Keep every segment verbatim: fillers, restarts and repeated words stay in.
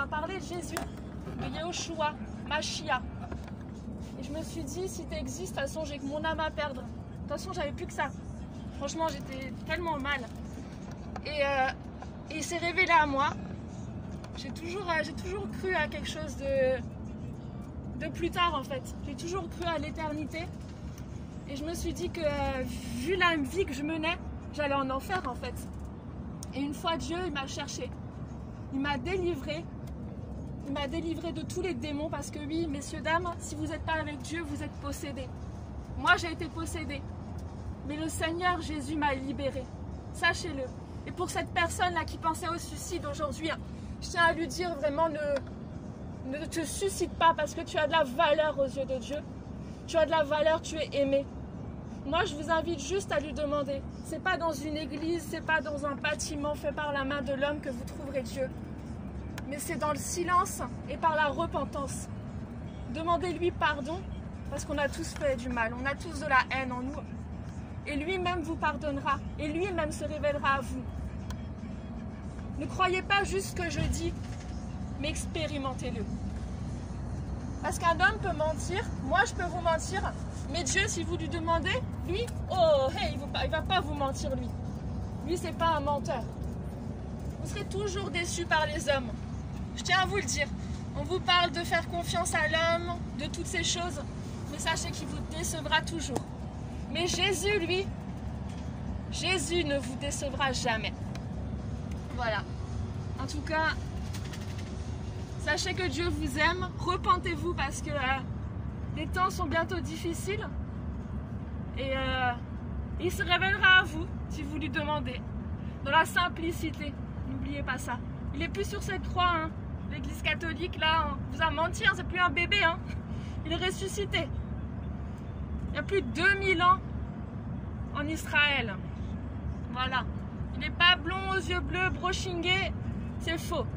m'a parlé de Jésus, de Yahushua, Mashiach. Et je me suis dit, si tu existes, de toute façon, j'ai que mon âme à perdre. De toute façon, j'avais plus que ça. Franchement, j'étais tellement mal. Et, euh, et il s'est révélé à moi. J'ai toujours, euh, j'ai toujours cru à quelque chose de, de plus tard, en fait. J'ai toujours cru à l'éternité. Et je me suis dit que, euh, vu la vie que je menais, j'allais en enfer, en fait. Et une fois, Dieu, il m'a cherché. Il m'a délivré. Il m'a délivré de tous les démons parce que oui, messieurs, dames, si vous n'êtes pas avec Dieu, vous êtes possédés. Moi, j'ai été possédée. Mais le Seigneur Jésus m'a libérée. Sachez-le. Et pour cette personne-là qui pensait au suicide aujourd'hui, je tiens à lui dire vraiment, ne, ne te suicide pas parce que tu as de la valeur aux yeux de Dieu. Tu as de la valeur, tu es aimé. Moi, je vous invite juste à lui demander. C'est pas dans une église, c'est pas dans un bâtiment fait par la main de l'homme que vous trouverez Dieu. Mais c'est dans le silence et par la repentance. Demandez-lui pardon parce qu'on a tous fait du mal, on a tous de la haine en nous. Et lui-même vous pardonnera et lui-même se révélera à vous. Ne croyez pas juste ce que je dis, mais expérimentez-le. Parce qu'un homme peut mentir, moi je peux vous mentir, mais Dieu, si vous lui demandez, lui, oh, hey, il ne va pas vous mentir, lui. Lui, c'est pas un menteur. Vous serez toujours déçus par les hommes. Je tiens à vous le dire. On vous parle de faire confiance à l'homme, de toutes ces choses, mais sachez qu'il vous décevra toujours. Mais Jésus, lui, Jésus ne vous décevra jamais. Voilà. En tout cas, sachez que Dieu vous aime. Repentez-vous parce que euh, les temps sont bientôt difficiles. Et euh, il se révélera à vous si vous lui demandez. Dans la simplicité. N'oubliez pas ça. Il n'est plus sur cette croix. Hein. L'église catholique, là, on vous a menti. Hein. C'est plus un bébé. Hein. Il est ressuscité. Il y a plus de deux mille ans en Israël. Voilà. Il n'est pas blond aux yeux bleus, brochingué. C'est faux.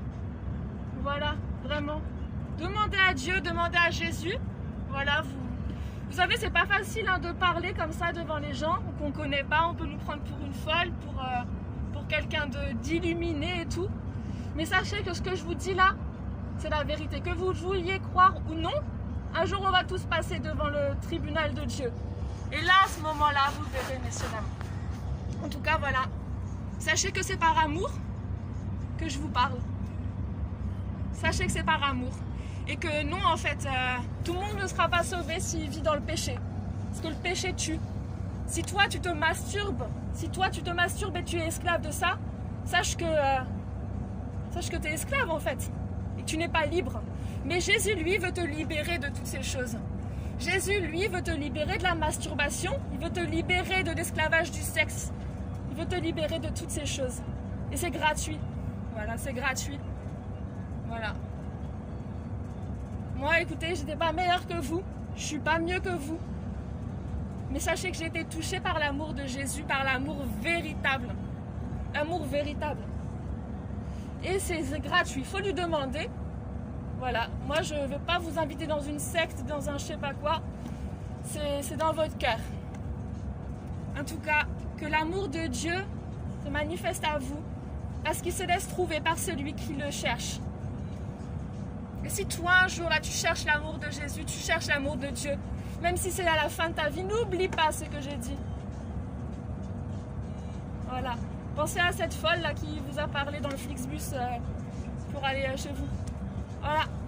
Voilà, vraiment. Demandez à Dieu, demandez à Jésus. Voilà, vous... Vous savez, c'est pas facile hein, de parler comme ça devant les gens qu'on connaît pas. On peut nous prendre pour une folle, pour, euh, pour quelqu'un d'illuminé et tout. Mais sachez que ce que je vous dis là, c'est la vérité. Que vous vouliez croire ou non, un jour on va tous passer devant le tribunal de Dieu. Et là, à ce moment-là, vous verrez, messieurs, dames. En tout cas, voilà. Sachez que c'est par amour que je vous parle. Sachez que c'est par amour. Et que non, en fait, euh, tout le monde ne sera pas sauvé s'il vit dans le péché. Parce que le péché tue. Si toi, tu te masturbes, si toi, tu te masturbes et tu es esclave de ça, sache que, euh, sache que tu es esclave, en fait. Et que tu n'es pas libre. Mais Jésus, lui, veut te libérer de toutes ces choses. Jésus, lui, veut te libérer de la masturbation. Il veut te libérer de l'esclavage du sexe. Il veut te libérer de toutes ces choses. Et c'est gratuit. Voilà, c'est gratuit. Voilà. Moi, écoutez, j'étais pas meilleure que vous. Je suis pas mieux que vous. Mais sachez que j'ai été touchée par l'amour de Jésus, par l'amour véritable. L'amour véritable. Et c'est gratuit. Il faut lui demander. Voilà. Moi, je ne veux pas vous inviter dans une secte, dans un je sais pas quoi. C'est dans votre cœur. En tout cas, que l'amour de Dieu se manifeste à vous. Parce qu'il se laisse trouver par celui qui le cherche. Et si toi, un jour, là, tu cherches l'amour de Jésus, tu cherches l'amour de Dieu, même si c'est à la fin de ta vie, n'oublie pas ce que j'ai dit. Voilà. Pensez à cette folle, là, qui vous a parlé dans le Flixbus euh, pour aller euh, chez vous. Voilà.